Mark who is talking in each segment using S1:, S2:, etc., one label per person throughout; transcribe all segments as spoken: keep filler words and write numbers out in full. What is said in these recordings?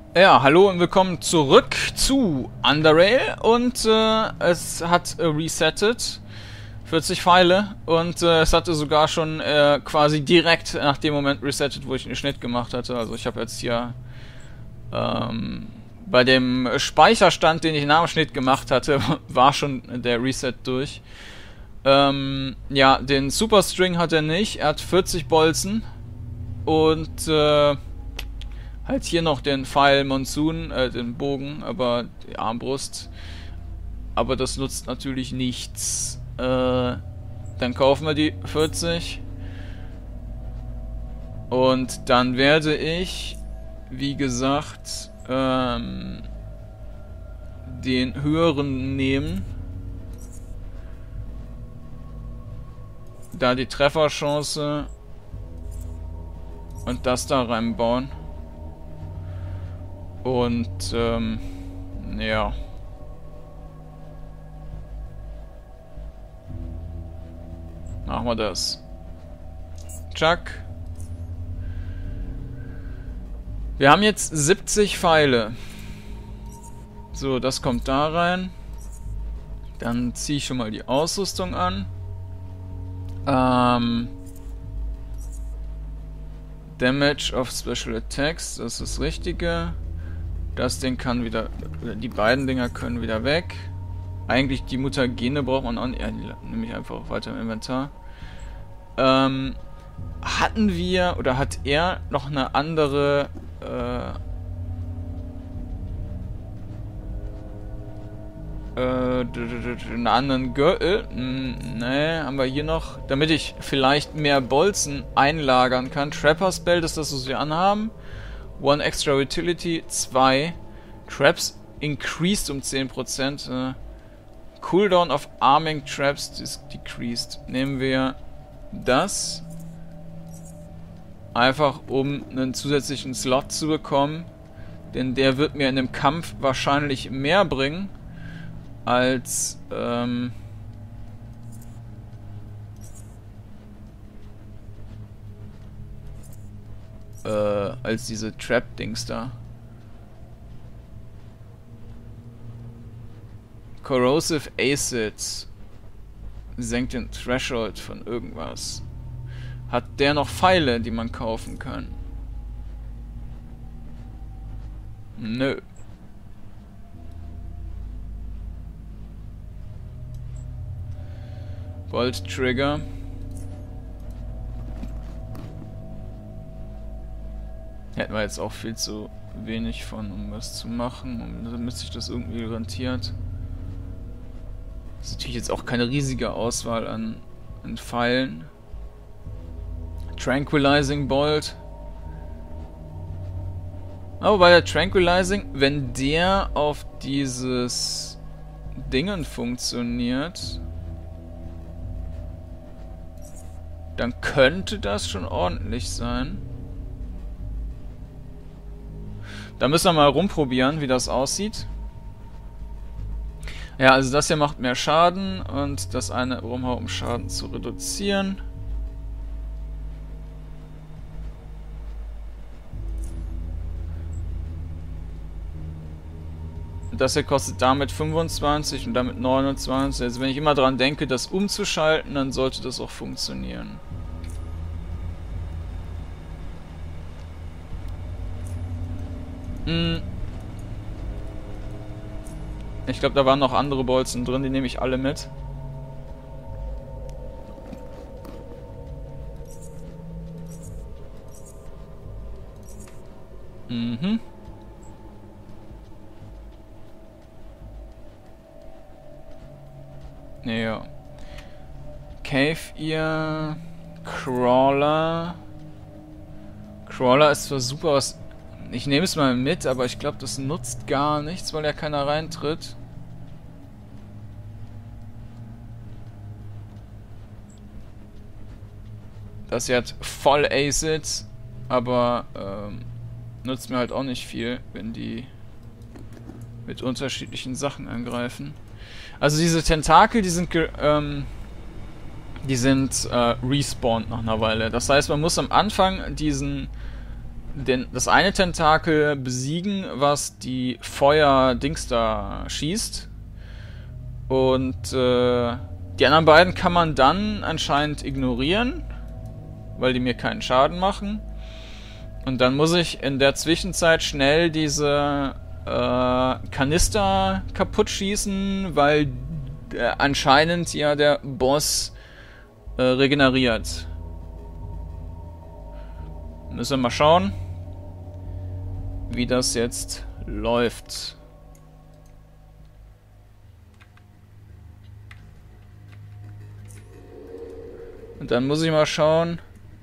S1: Ja, hallo und willkommen zurück zu Underrail und äh, es hat äh, resettet, vierzig Pfeile und äh, es hatte sogar schon äh, quasi direkt nach dem Moment resettet, wo ich den Schnitt gemacht hatte. Also ich habe jetzt hier ähm, bei dem Speicherstand, den ich nach dem Schnitt gemacht hatte, war schon der Reset durch. Ähm, ja, den Superstring hat er nicht, er hat vierzig Bolzen und äh, halt hier noch den Pfeil Monsoon, äh, den Bogen, aber die Armbrust. Aber das nutzt natürlich nichts. Äh, dann kaufen wir die vierzig. Und dann werde ich, wie gesagt, ähm, den höheren nehmen. Da die Trefferchance und das da reinbauen. Und, ähm, ja. Machen wir das. Chuck. Wir haben jetzt siebzig Pfeile. So, das kommt da rein. Dann ziehe ich schon mal die Ausrüstung an. Ähm... Damage of Special Attacks, das ist das Richtige. Das Ding kann wieder, die beiden Dinger können wieder weg. Eigentlich die Mutagene braucht man auch nicht, ja, die nehme ich einfach weiter im Inventar. Ähm, hatten wir, oder hat er noch eine andere, äh, äh, einen anderen Gürtel? Ne, haben wir hier noch, damit ich vielleicht mehr Bolzen einlagern kann. Trapper's Belt ist das, was wir anhaben. One extra Utility, zwei. Traps increased um zehn Prozent. Äh, Cooldown of Arming Traps is decreased. Nehmen wir das. Einfach um einen zusätzlichen Slot zu bekommen. Denn der wird mir in dem Kampf wahrscheinlich mehr bringen als ähm, äh, als diese Trap-Dings da. Corrosive Acid senkt den Threshold von irgendwas. Hat der noch Pfeile, die man kaufen kann? Nö. Bolt Trigger. Hätten wir jetzt auch viel zu wenig von, um was zu machen. Und damit sich das irgendwie rentiert. Das ist natürlich jetzt auch keine riesige Auswahl an, an Pfeilen. Tranquilizing Bolt. Aber bei der Tranquilizing, wenn der auf dieses Dingen funktioniert, dann könnte das schon ordentlich sein. Da müssen wir mal rumprobieren, wie das aussieht. Ja, also das hier macht mehr Schaden und das eine Rumhau, um Schaden zu reduzieren. Das hier kostet damit fünfundzwanzig und damit neunundzwanzig. Also wenn ich immer dran denke, das umzuschalten, dann sollte das auch funktionieren. Hm. Ich glaube, da waren noch andere Bolzen drin, die nehme ich alle mit. Mhm. Ja. Cave Ear. Crawler. Crawler ist zwar super, was. Ich nehme es mal mit, aber ich glaube, das nutzt gar nichts, weil ja keiner reintritt. Das hier hat voll Acid, aber ähm, nutzt mir halt auch nicht viel, wenn die mit unterschiedlichen Sachen angreifen. Also diese Tentakel, die sind ähm, die sind äh, respawned nach einer Weile. Das heißt, man muss am Anfang diesen den, das eine Tentakel besiegen, was die Feuer-Dings da schießt. Und äh, die anderen beiden kann man dann anscheinend ignorieren, weil die mir keinen Schaden machen. Und dann muss ich in der Zwischenzeit schnell diese äh, Kanister kaputt schießen, weil äh, anscheinend ja der Boss äh, regeneriert. Müssen wir mal schauen, wie das jetzt läuft. Und dann muss ich mal schauen.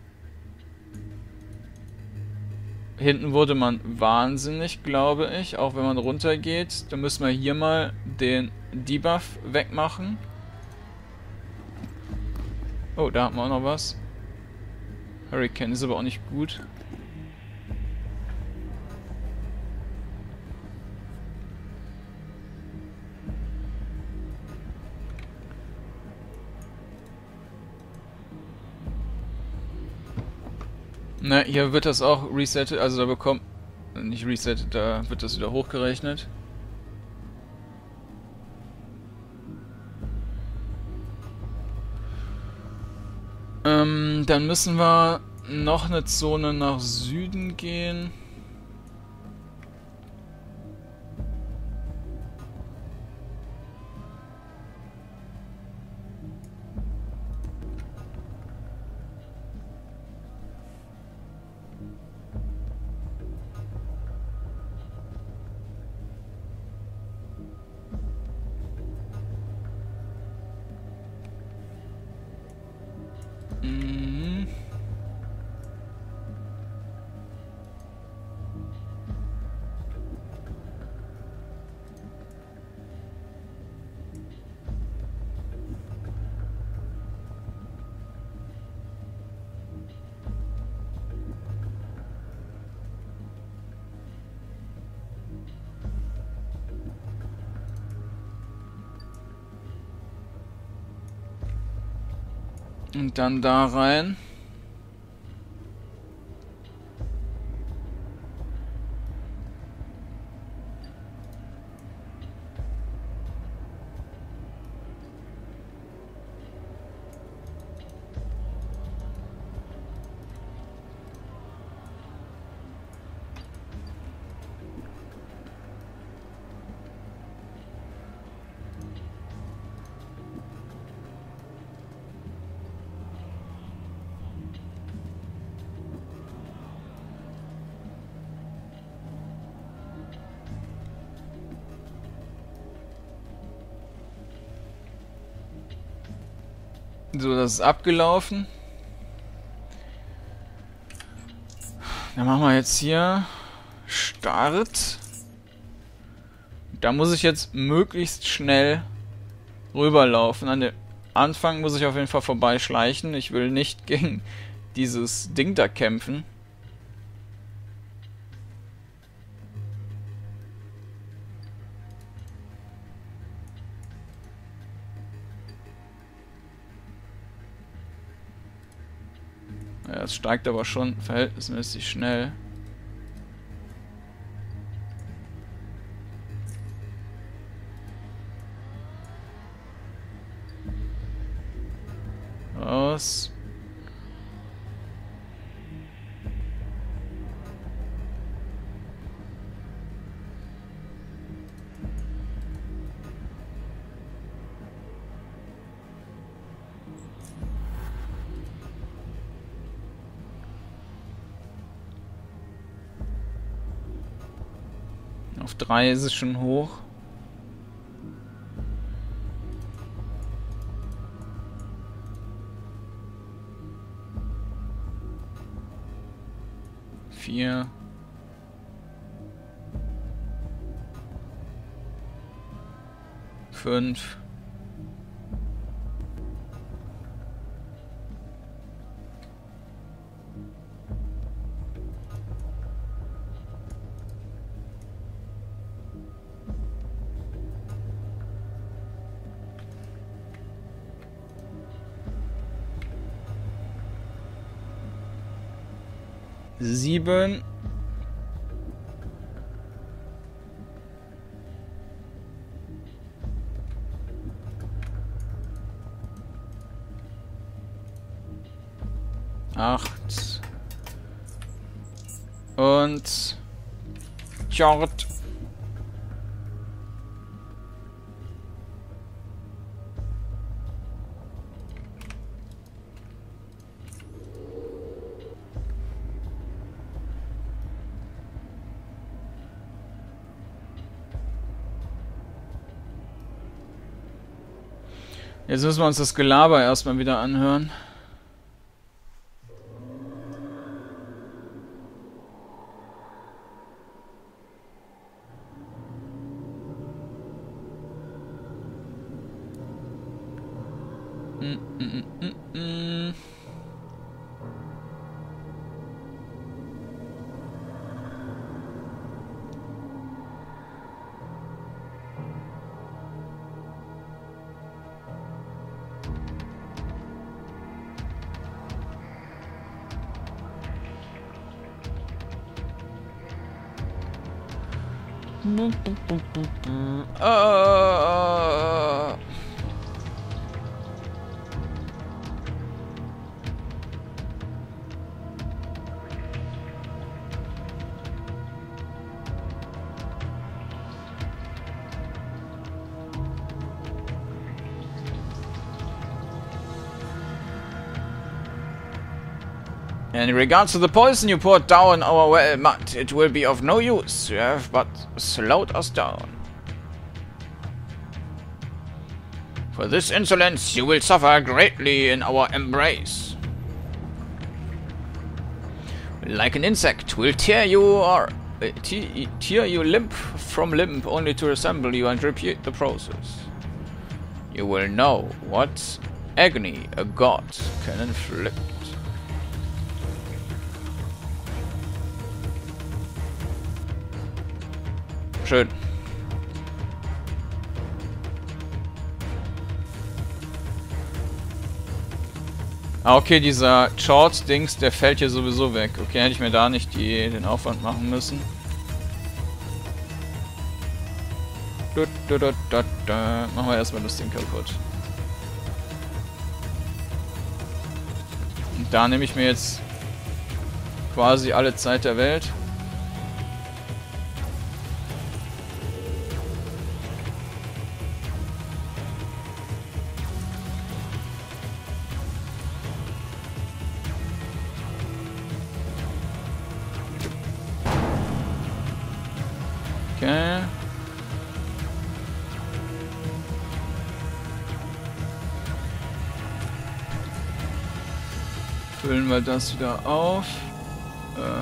S1: Hinten wurde man wahnsinnig, glaube ich, auch wenn man runtergeht. Dann müssen wir hier mal den Debuff wegmachen. Oh, da haben wir auch noch was. Hurricane ist aber auch nicht gut. Na, hier wird das auch resettet, also da bekommt... Nicht resettet, da wird das wieder hochgerechnet. Ähm, dann müssen wir noch eine Zone nach Süden gehen. Mhm. Und dann da rein. So, das ist abgelaufen. Dann machen wir jetzt hier Start. Da muss ich jetzt möglichst schnell rüberlaufen. An dem Anfang muss ich auf jeden Fall vorbeischleichen. Ich will nicht gegen dieses Ding da kämpfen. Ja, es steigt aber schon verhältnismäßig schnell. Raus. Auf drei ist es schon hoch. Vier. Fünf. sieben. Acht. Und Jord. Jetzt müssen wir uns das Gelaber erstmal wieder anhören. Mm, mm, mm, mm. Uh, In regards to the poison you poured down our well, Matt, it will be of no use. You have but slowed us down. For this insolence, you will suffer greatly in our embrace. Like an insect, we'll tear you or uh, te tear you limb from limb, only to resemble you and repeat the process. You will know what agony a god can inflict. Schön. Ah, okay, dieser Short-Dings, der fällt hier sowieso weg. Okay, hätte ich mir da nicht die, den Aufwand machen müssen. Du, du, du, du, du. Machen wir erstmal das Ding kaputt. Und da nehme ich mir jetzt quasi alle Zeit der Welt. Okay. Füllen wir das wieder auf. Äh.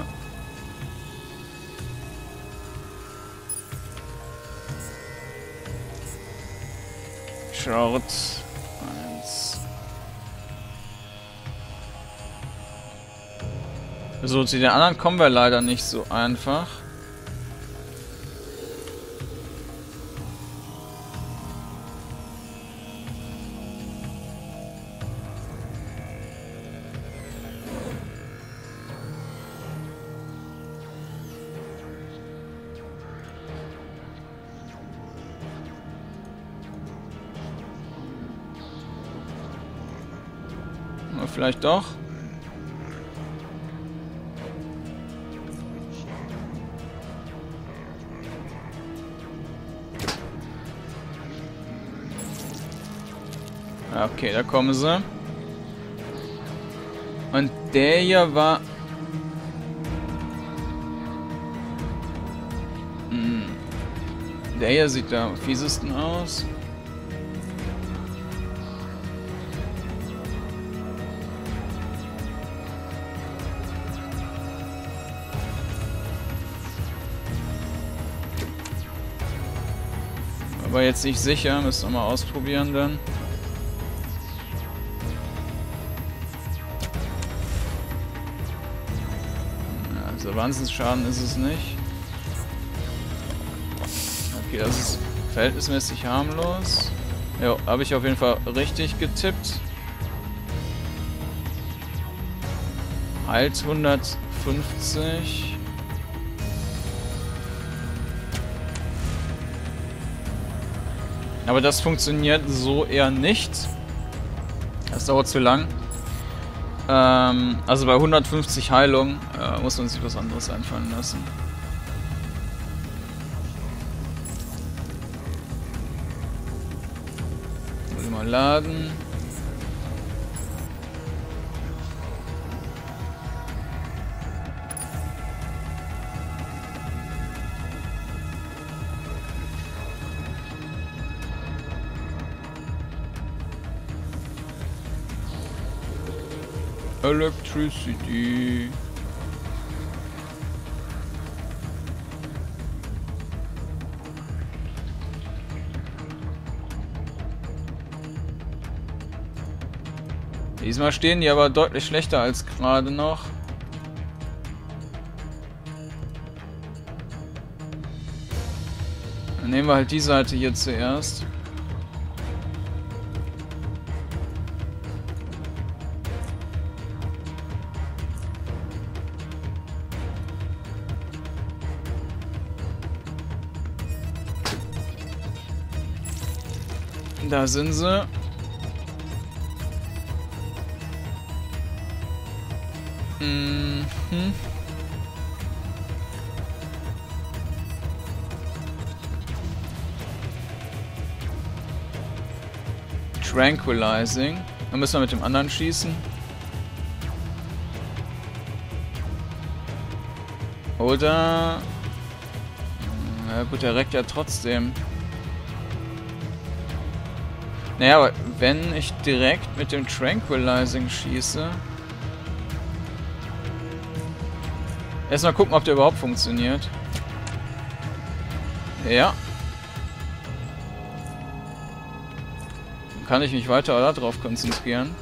S1: Short. Eins. So, zu den anderen kommen wir leider nicht so einfach. Vielleicht doch. Okay, da kommen sie. Und der hier war... Hm. Der hier sieht da am fiesesten aus. Aber jetzt nicht sicher, müssen wir mal ausprobieren dann. Ja, also Wahnsinnsschaden ist es nicht. Okay, das ist verhältnismäßig harmlos. Ja, habe ich auf jeden Fall richtig getippt. Halt hundertfünfzig. Aber das funktioniert so eher nicht. Das dauert zu lang. Ähm, also bei hundertfünfzig Heilung äh, muss man sich was anderes einfallen lassen. Muss ich mal laden. Electricity. Diesmal stehen die aber deutlich schlechter als gerade noch. Dann nehmen wir halt die Seite hier zuerst. Da sind sie. Mhm. Tranquilizing. Dann müssen wir mit dem anderen schießen. Oder... Na gut, der reckt ja trotzdem. Naja, aber wenn ich direkt mit dem Tranquilizing schieße... Erstmal gucken, ob der überhaupt funktioniert. Ja. Dann kann ich mich weiter darauf konzentrieren.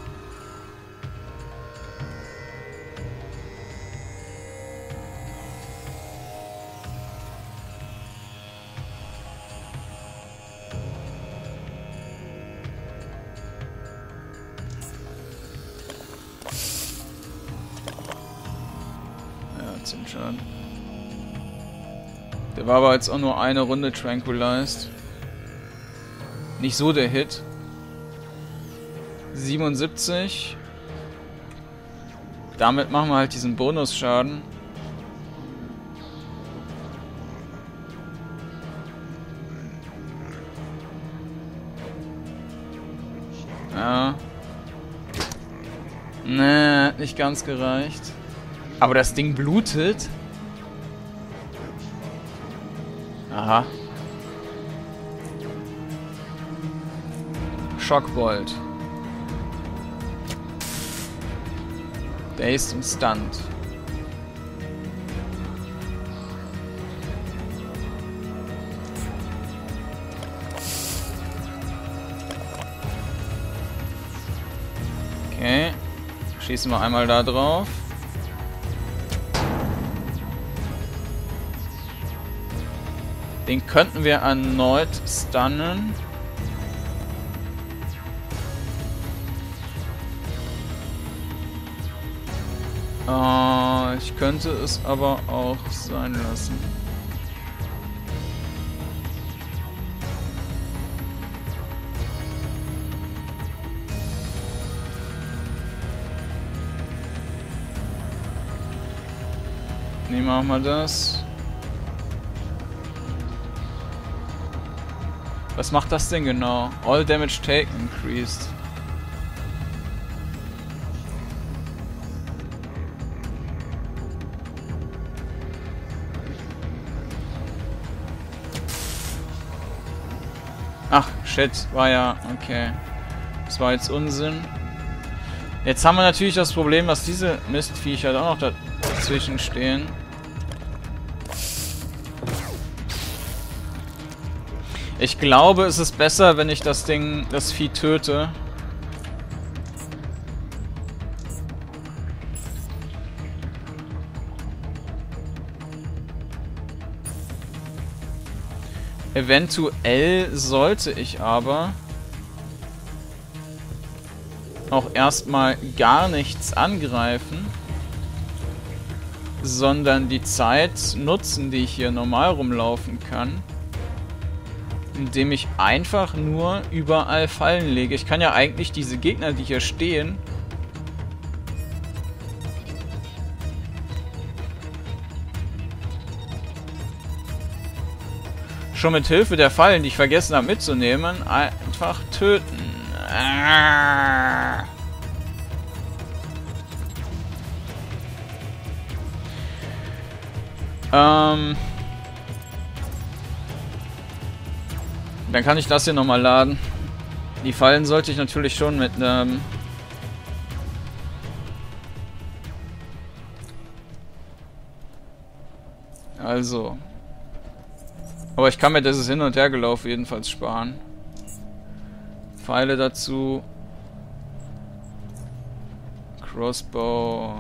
S1: zehn Schaden. Der war aber jetzt auch nur eine Runde tranquilized. Nicht so der Hit. siebenundsiebzig. Damit machen wir halt diesen Bonusschaden. Ja. Nee, hat nicht ganz gereicht. Aber das Ding blutet. Aha. Schockbolt. Dazed und Stunned. Okay. Schießen wir einmal da drauf. Den könnten wir erneut stunnen. Uh, ich könnte es aber auch sein lassen. Wie machen wir das? Was macht das denn genau? All damage taken increased. Ach, shit, war ja... Okay. Das war jetzt Unsinn. Jetzt haben wir natürlich das Problem, dass diese Mistviecher auch noch dazwischen stehen. Ich glaube, es ist besser, wenn ich das Ding, das Vieh töte. Eventuell sollte ich aber auch erstmal gar nichts angreifen. sondern die Zeit nutzen, die ich hier normal rumlaufen kann, indem ich einfach nur überall Fallen lege. Ich kann ja eigentlich diese Gegner, die hier stehen, schon mit Hilfe der Fallen, die ich vergessen habe mitzunehmen, einfach töten. Ah. Ähm... Dann kann ich das hier nochmal laden. Die Fallen sollte ich natürlich schon mit einem... Also. Aber ich kann mir dieses Hin- und Hergelaufen jedenfalls sparen. Pfeile dazu. Crossbow.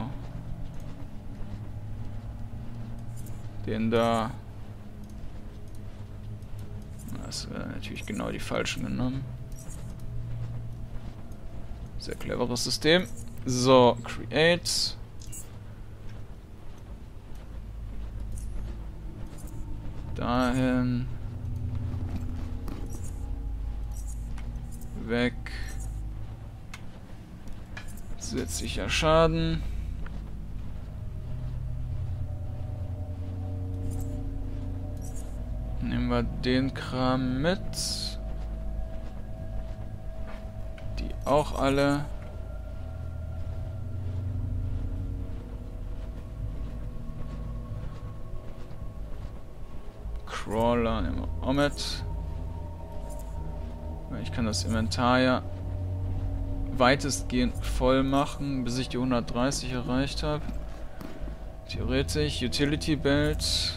S1: Den da. Das wäre natürlich genau die falschen genommen. Sehr cleveres System. So, Create. Dahin. Weg. Zusätzlicher Schaden. Nehmen wir den Kram mit. Die auch alle. Crawler nehmen wir auch mit. Ich kann das Inventar ja weitestgehend voll machen, bis ich die hundertdreißig erreicht habe. Theoretisch. Utility Belt.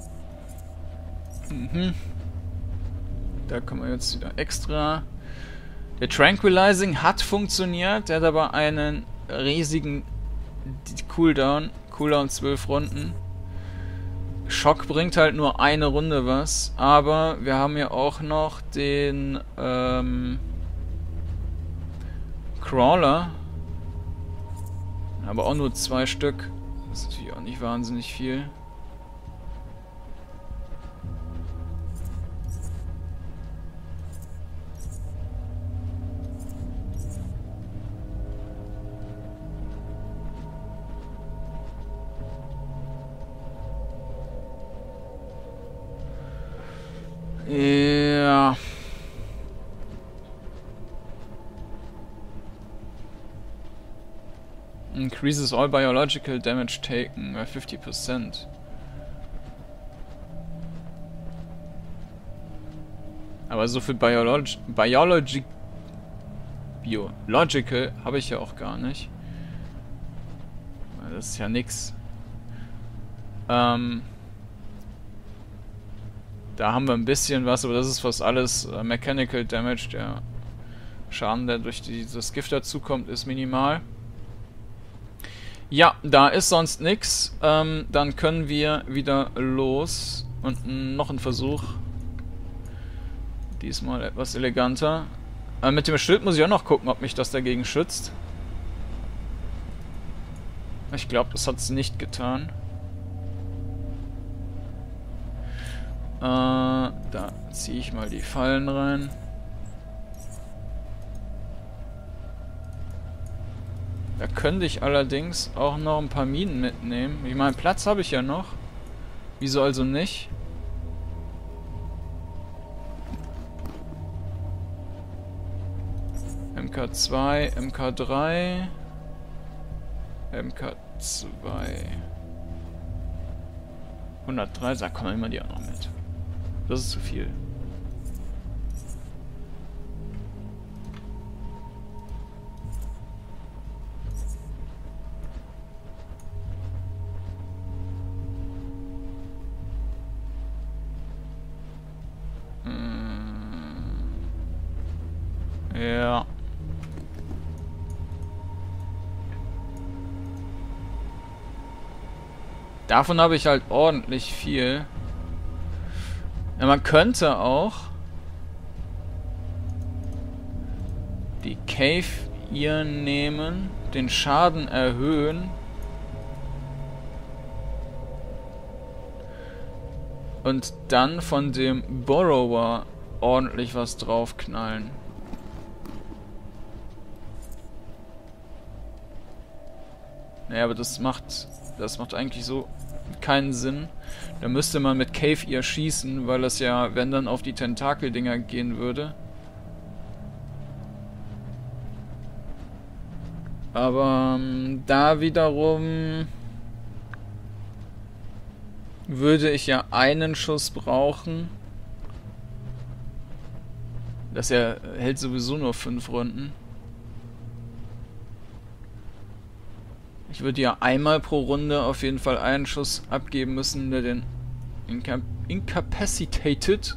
S1: Mhm. Da kann man jetzt wieder extra. Der Tranquilizing hat funktioniert. Der hat aber einen riesigen Cooldown. Cooldown zwölf Runden. Schock bringt halt nur eine Runde was. Aber wir haben ja auch noch den ähm, Crawler. Aber auch nur zwei Stück. Das ist natürlich auch nicht wahnsinnig viel. Ja. Increases all biological damage taken by fifty percent. Aber so viel Biolog Biology Biological habe ich ja auch gar nicht. Das ist ja nix. Ähm... Da haben wir ein bisschen was, aber das ist fast alles äh, Mechanical Damage. Der Schaden, der durch dieses Gift dazukommt, ist minimal. Ja, da ist sonst nichts. Ähm, dann können wir wieder los. Und noch ein Versuch. Diesmal etwas eleganter. Äh, mit dem Schild muss ich auch noch gucken, ob mich das dagegen schützt. Ich glaube, das hat es nicht getan. Äh, da ziehe ich mal die Fallen rein. Da könnte ich allerdings auch noch ein paar Minen mitnehmen. Ich meine, Platz habe ich ja noch. Wieso also nicht? M K zwei, M K drei, M K zwei. hundertdrei, da kommen immer die auch noch mit. Das ist zu viel. Hm. Ja. Davon habe ich halt ordentlich viel. Ja, man könnte auch die Cave hier nehmen, den Schaden erhöhen und dann von dem Borrower ordentlich was draufknallen. Naja, aber das macht, das macht eigentlich so keinen Sinn. Da müsste man mit Cave Ear schießen, weil das ja, wenn dann auf die Tentakeldinger gehen würde. Aber ähm, da wiederum würde ich ja einen Schuss brauchen. Das ja hält sowieso nur fünf Runden. Ich würde ja einmal pro Runde auf jeden Fall einen Schuss abgeben müssen, der den Inca Incapacitated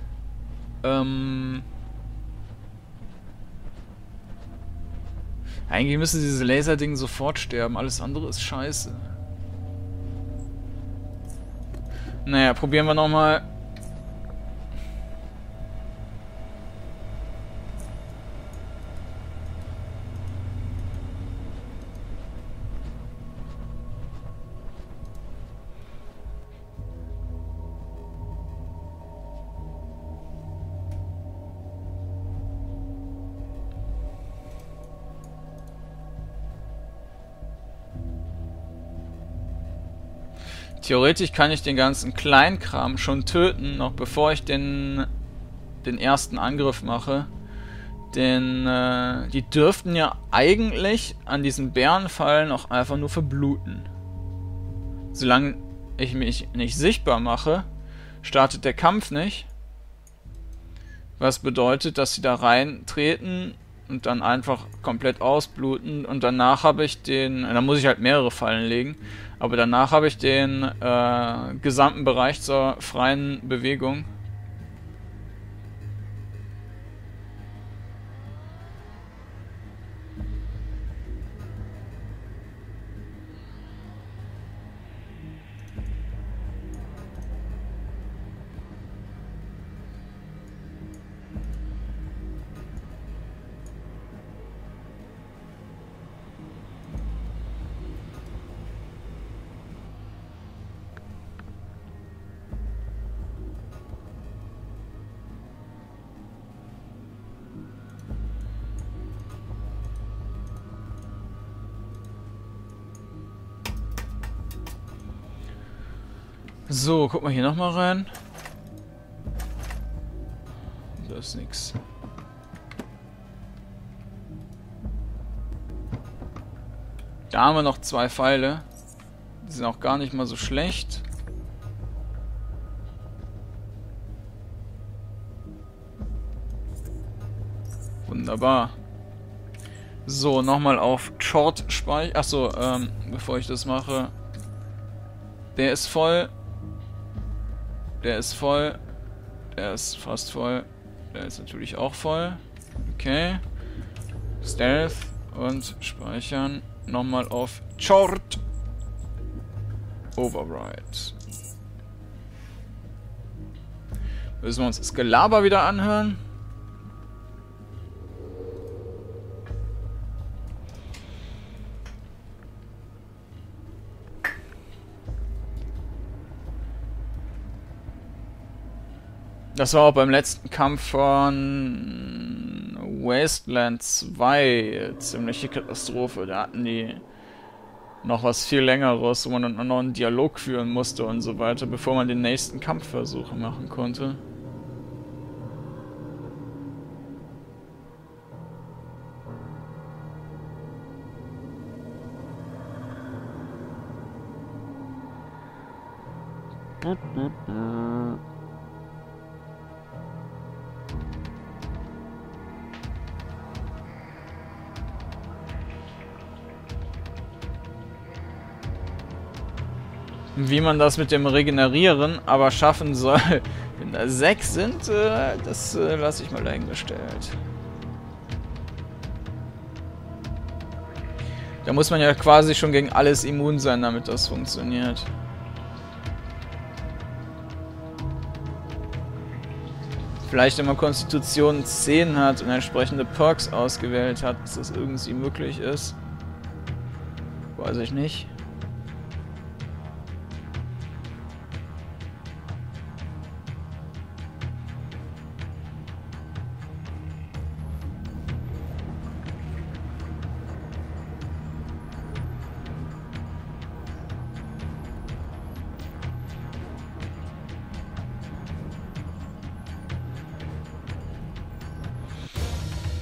S1: ähm eigentlich müsste dieses Laserding sofort sterben, alles andere ist scheiße. Naja, probieren wir nochmal. Theoretisch kann ich den ganzen Kleinkram schon töten, noch bevor ich den, den ersten Angriff mache. Denn äh, die dürften ja eigentlich an diesen Bärenfallen auch einfach nur verbluten. Solange ich mich nicht sichtbar mache, startet der Kampf nicht. Was bedeutet, dass sie da reintreten und dann einfach komplett ausbluten. Und danach habe ich den... Da muss ich halt mehrere Fallen legen. Aber danach habe ich den äh, gesamten Bereich zur freien Bewegung. So, guck mal hier nochmal rein. Da ist nix. Da haben wir noch zwei Pfeile. Die sind auch gar nicht mal so schlecht. Wunderbar. So, nochmal auf Short speichern. Achso, ähm, bevor ich das mache. Der ist voll. Der ist voll. Der ist fast voll. Der ist natürlich auch voll. Okay. Stealth und speichern. Nochmal auf Short. Override. Müssen wir uns das Gelaber wieder anhören. Das war auch beim letzten Kampf von Wasteland zwei ziemliche Katastrophe. Da hatten die noch was viel Längeres, wo man dann noch einen Dialog führen musste und so weiter, bevor man den nächsten Kampfversuch machen konnte. Wie man das mit dem Regenerieren aber schaffen soll, wenn da sechs sind, äh, das äh, lasse ich mal dahingestellt. Da muss man ja quasi schon gegen alles immun sein, damit das funktioniert. Vielleicht, wenn man Konstitution zehn hat und entsprechende Perks ausgewählt hat, dass das irgendwie möglich ist. Weiß ich nicht.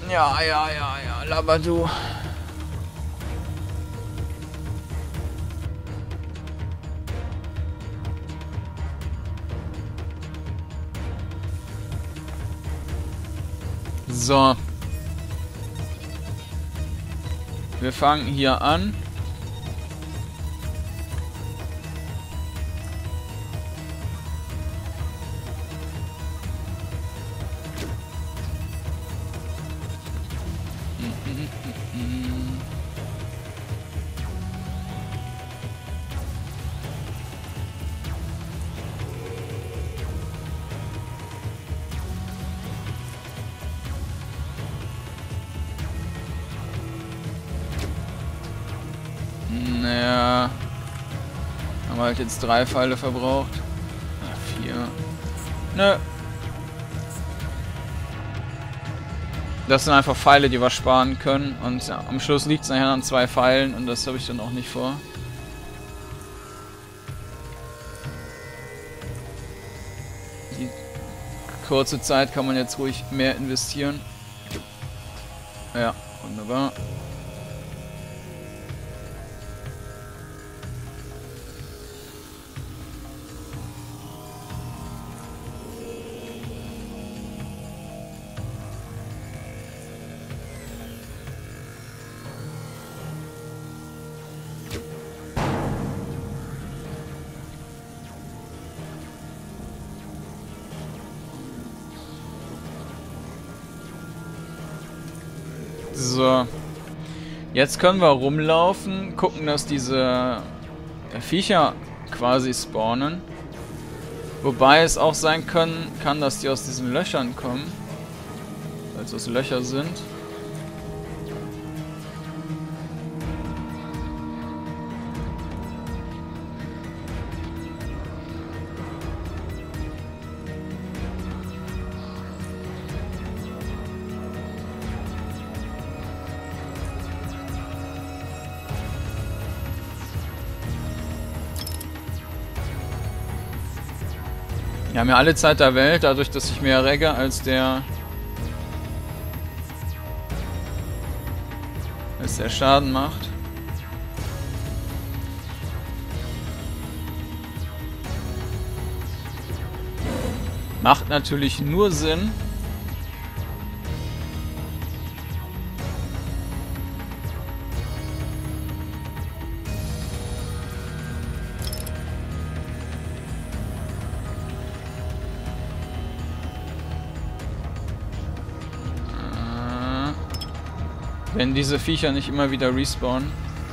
S1: Ja, ja, ja, ja, Labadu. So. Wir fangen hier an. Naja. Haben wir halt jetzt drei Pfeile verbraucht. Ja, vier. Nö. Das sind einfach Pfeile, die wir sparen können. Und ja, am Schluss liegt es nachher an zwei Pfeilen und das habe ich dann auch nicht vor. Die kurze Zeit kann man jetzt ruhig mehr investieren. Ja, wunderbar. So. Jetzt können wir rumlaufen, gucken, dass diese Viecher quasi spawnen. Wobei es auch sein können, kann, dass die aus diesen Löchern kommen. Weil es aus Löcher sind. Wir haben ja alle Zeit der Welt, dadurch, dass ich mehr regge als der... als der Schaden macht. Macht natürlich nur Sinn. Wenn diese Viecher nicht immer wieder respawnen.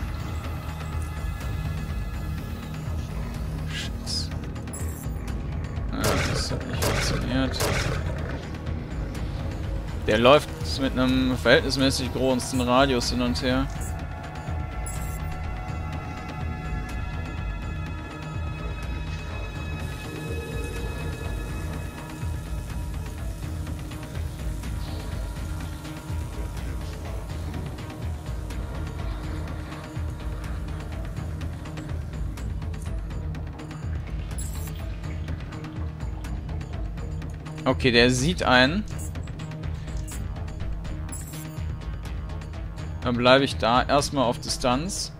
S1: Shit. Ja, das hat nicht funktioniert. Der läuft mit einem verhältnismäßig großen Radius hin und her. Okay, der sieht einen. Dann bleibe ich da erstmal auf Distanz.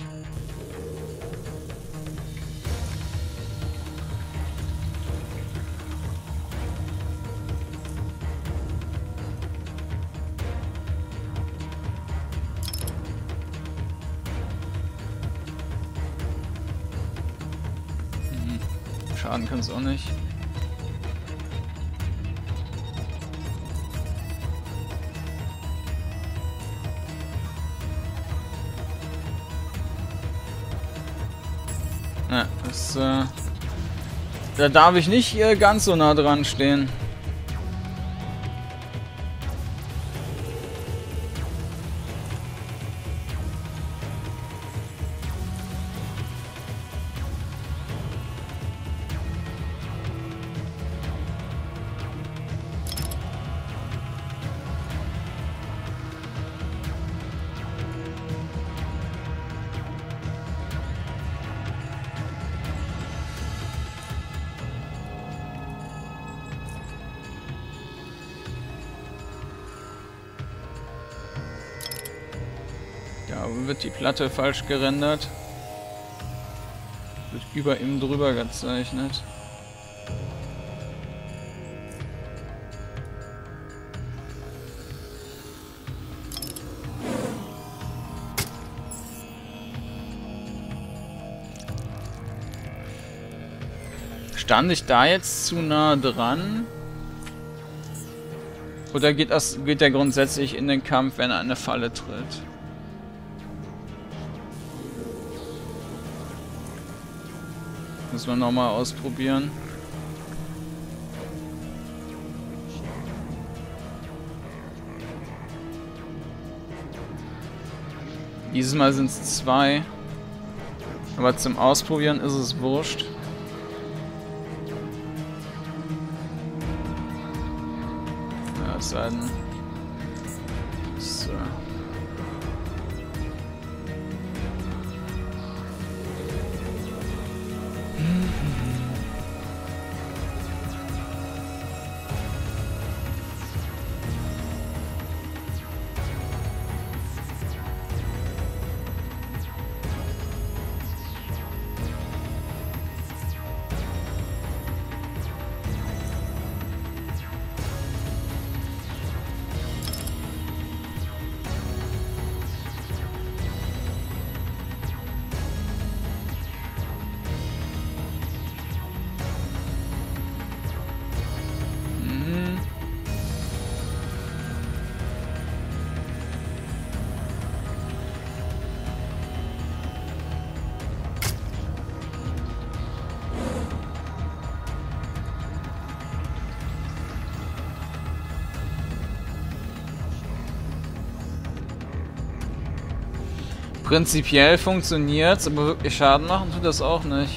S1: Hm. Schaden kann es auch nicht. Ja, das, äh, da darf ich nicht äh, ganz so nah dran stehen. Aber wird die Platte falsch gerendert? Wird über ihm drüber gezeichnet. Stand ich da jetzt zu nah dran? Oder geht, das, geht der grundsätzlich in den Kampf, wenn er eine Falle tritt? Müssen wir nochmal ausprobieren. Dieses Mal sind es zwei. Aber zum Ausprobieren ist es wurscht. Ja, es sei denn. So. Prinzipiell funktioniert's, aber wirklich Schaden machen tut das auch nicht.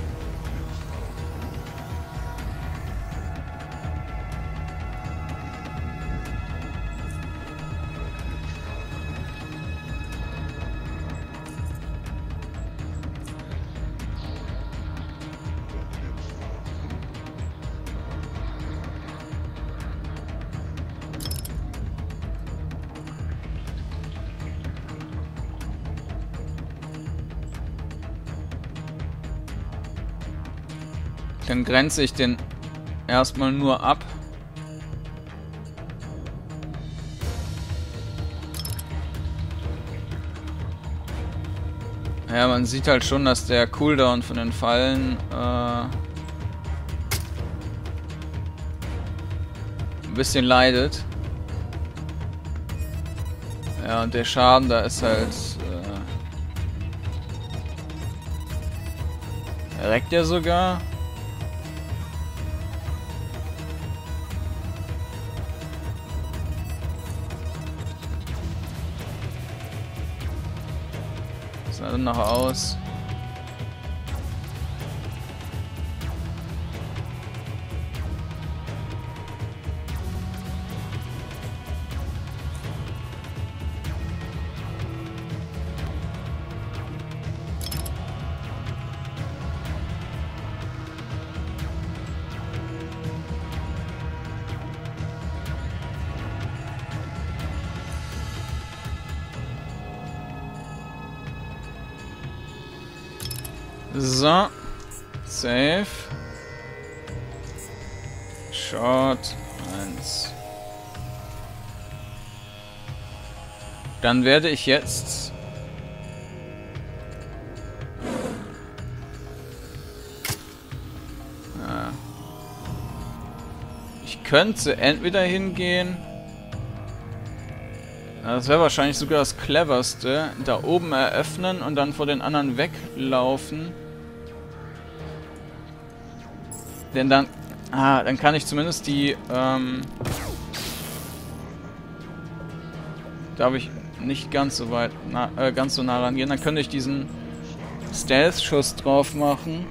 S1: Dann grenze ich den erstmal nur ab. Ja, man sieht halt schon, dass der Cooldown von den Fallen äh, ein bisschen leidet. Ja, und der Schaden, da ist halt... Äh, erreckt er sogar. Sah dann noch aus. So. Save. Shot. eins. Dann werde ich jetzt... Ja. Ich könnte entweder hingehen... Das wäre wahrscheinlich sogar das Cleverste. Da oben eröffnen und dann vor den anderen weglaufen. Denn dann... Ah, dann kann ich zumindest die... Ähm, darf ich nicht ganz so weit... Na, äh, ganz so nah rangehen. Dann könnte ich diesen Stealth-Schuss drauf machen.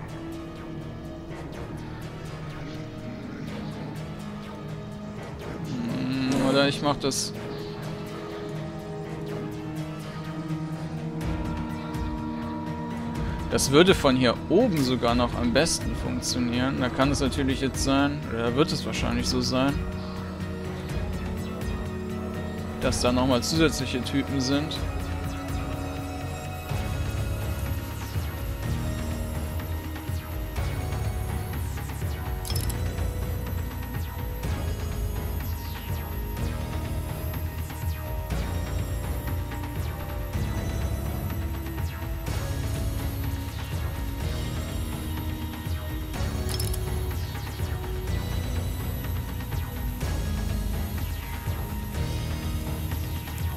S1: Hm, oder ich mache das... Das würde von hier oben sogar noch am besten funktionieren. Da kann es natürlich jetzt sein, oder wird es wahrscheinlich so sein, dass da nochmal zusätzliche Typen sind.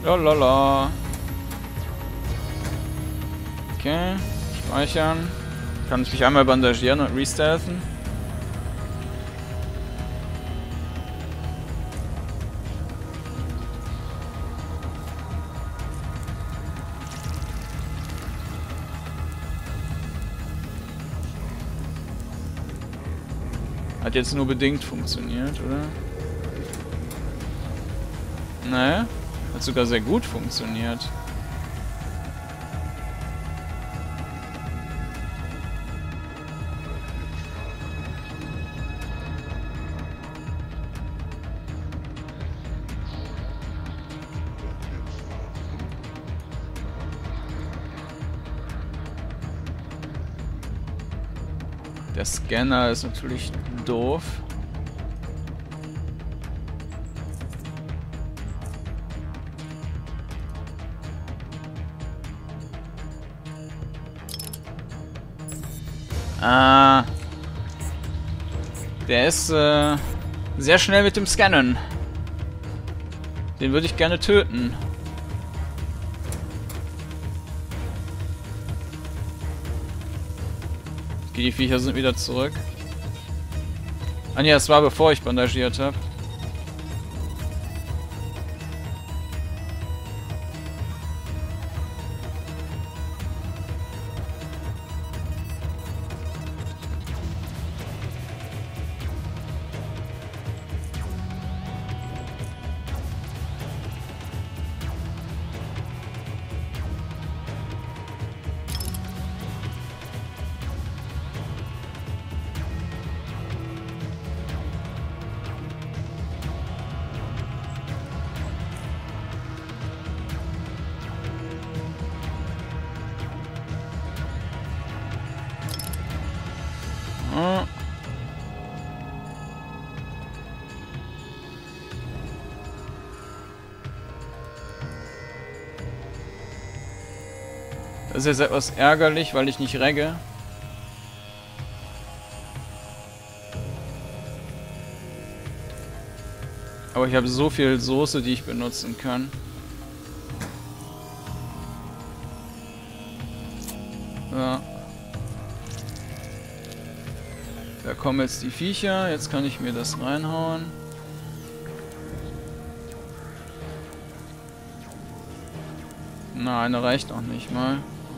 S1: Lalala. Okay. Speichern. Kann ich mich einmal bandagieren und restarten. Hat jetzt nur bedingt funktioniert, oder? Naja, hat sogar sehr gut funktioniert. Der Scanner ist natürlich doof. Ah. Der ist äh, sehr schnell mit dem Scannen. Den würde ich gerne töten. Okay, die Viecher sind wieder zurück. Ah ne, das war bevor ich bandagiert habe. Ah. Das ist jetzt etwas ärgerlich, weil ich nicht regge. Aber ich habe so viel Soße, die ich benutzen kann. Ja. Da kommen jetzt die Viecher. Jetzt kann ich mir das reinhauen. Na, eine reicht auch nicht mal.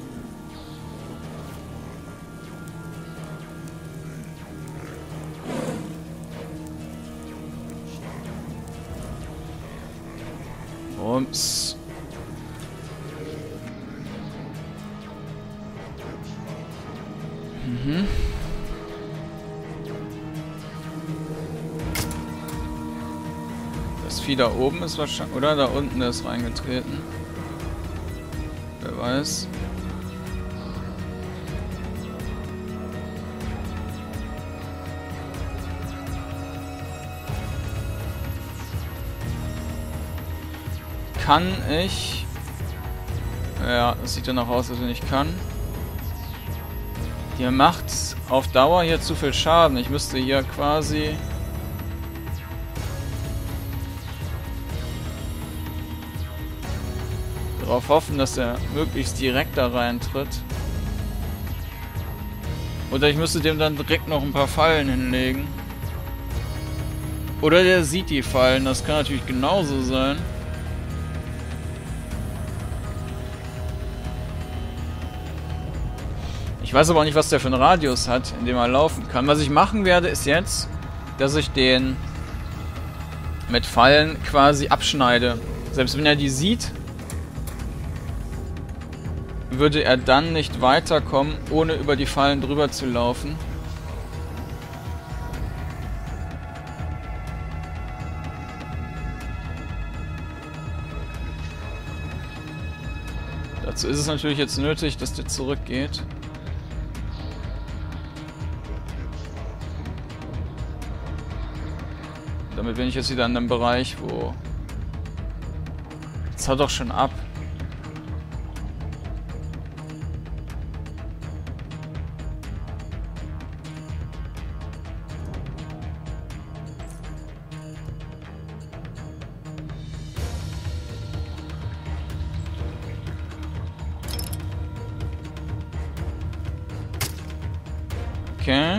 S1: Rums. Mhm. Das Vieh da oben ist wahrscheinlich... Oder da unten ist reingetreten. Wer weiß. Kann ich... Ja, das sieht danach aus, als wenn ich kann. Ihr macht auf Dauer hier zu viel Schaden. Ich müsste hier quasi... darauf hoffen, dass er möglichst direkt da reintritt. Oder ich müsste dem dann direkt noch ein paar Fallen hinlegen. Oder der sieht die Fallen, das kann natürlich genauso sein. Ich weiß aber auch nicht, was der für einen Radius hat, in dem er laufen kann. Was ich machen werde, ist jetzt, dass ich den mit Fallen quasi abschneide. Selbst wenn er die sieht, würde er dann nicht weiterkommen, ohne über die Fallen drüber zu laufen. Dazu ist es natürlich jetzt nötig, dass der zurückgeht. Damit bin ich jetzt wieder in einem Bereich, wo... Jetzt haut doch schon ab. Okay.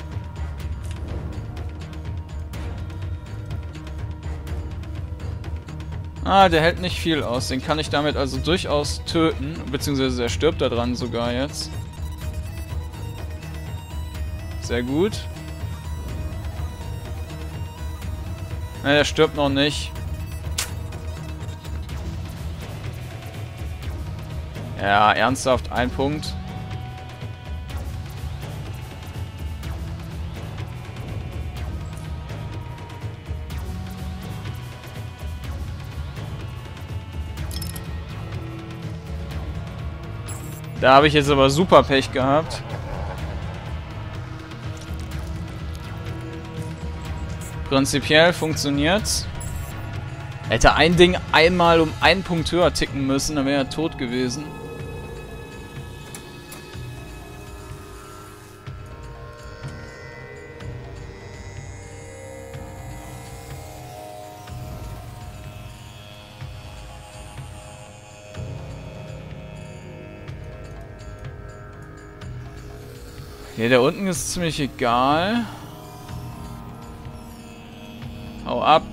S1: Ah, der hält nicht viel aus. Den kann ich damit also durchaus töten. Beziehungsweise er stirbt da dran sogar jetzt. Sehr gut. Ne, der stirbt noch nicht. Ja, ernsthaft, ein Punkt. Da habe ich jetzt aber super Pech gehabt. Prinzipiell funktioniert's. Hätte ein Ding einmal um einen Punkt höher ticken müssen, dann wäre er tot gewesen. Okay, der unten ist ziemlich egal. Hau ab.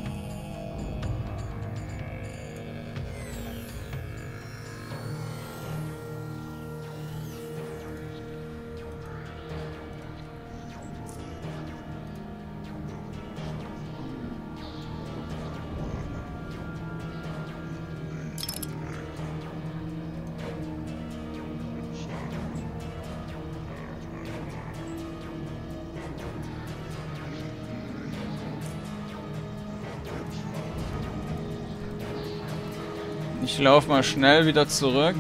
S1: Ich laufe mal schnell wieder zurück.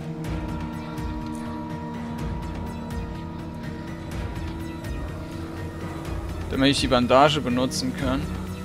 S1: Damit ich die Bandage benutzen kann.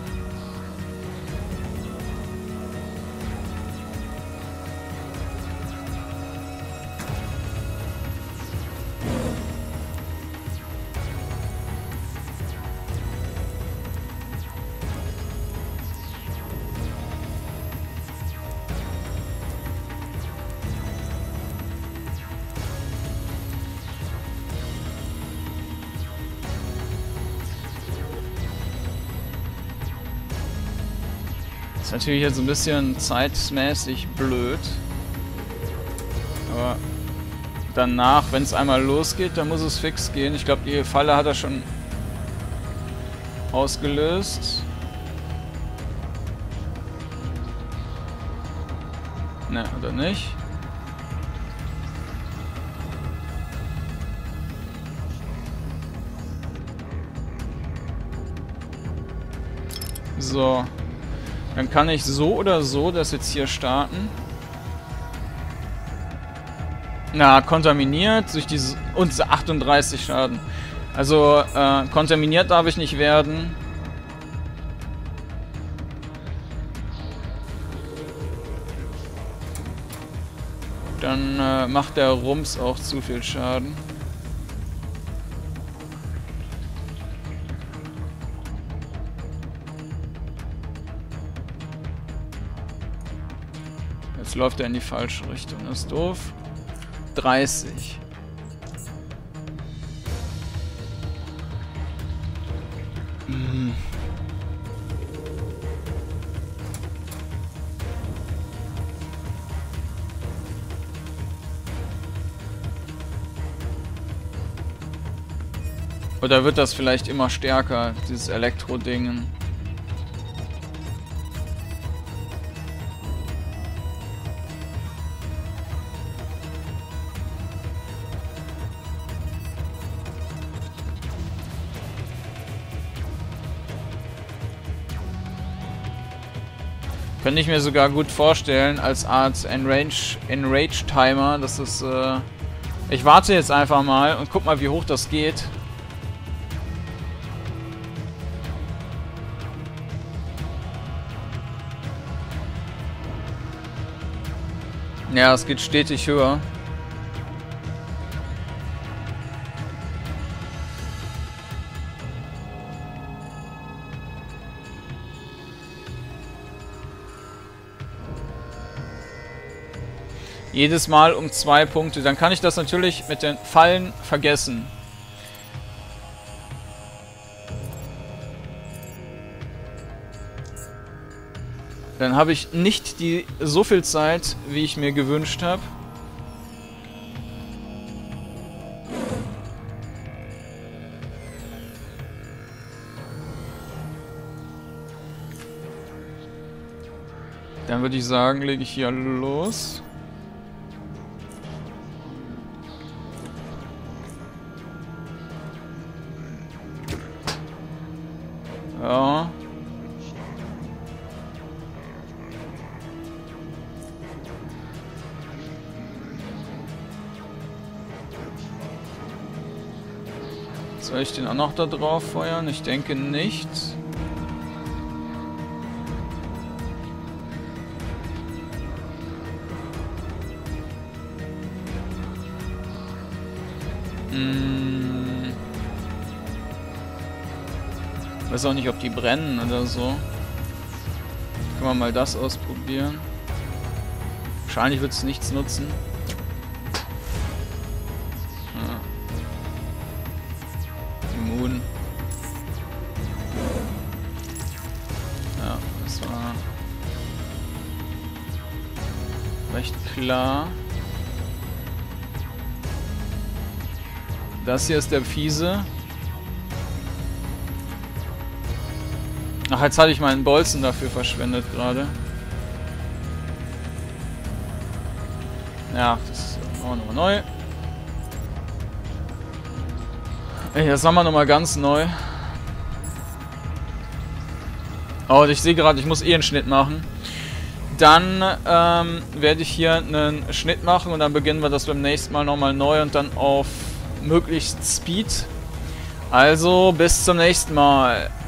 S1: Ist natürlich jetzt ein bisschen zeitmäßig blöd. Aber danach, wenn es einmal losgeht, dann muss es fix gehen. Ich glaube, die Falle hat er schon ausgelöst. Ne, oder nicht? So. Dann kann ich so oder so das jetzt hier starten. Na, kontaminiert durch diese und achtunddreißig Schaden. Also, äh, kontaminiert darf ich nicht werden. Dann äh, macht der Rums auch zu viel Schaden. Jetzt läuft er in die falsche Richtung. Das ist doof. dreißig. Hm. Oder wird das vielleicht immer stärker, dieses Elektro-Ding? Könnte ich mir sogar gut vorstellen, als Art Enrage-Timer, dass es, äh... ich warte jetzt einfach mal und guck mal, wie hoch das geht. Ja, es geht stetig höher. Jedes Mal um zwei Punkte. Dann kann ich das natürlich mit den Fallen vergessen. Dann habe ich nicht die so viel Zeit, wie ich mir gewünscht habe. Dann würde ich sagen, lege ich hier los. Ja. Soll ich den auch noch da drauf feuern? Ich denke nicht. Hm. Weiß auch nicht, ob die brennen oder so. Können wir mal das ausprobieren. Wahrscheinlich wird es nichts nutzen. Ja. Immun. Ja, das war recht klar. Das hier ist der fiese. Ach, jetzt hatte ich meinen Bolzen dafür verschwendet gerade. Ja, das machen wir nochmal neu. Ey, das machen wir nochmal ganz neu. Oh, ich sehe gerade, ich muss eh einen Schnitt machen. Dann ähm, werde ich hier einen Schnitt machen und dann beginnen wir das beim nächsten Mal nochmal neu und dann auf möglichst Speed. Also, bis zum nächsten Mal.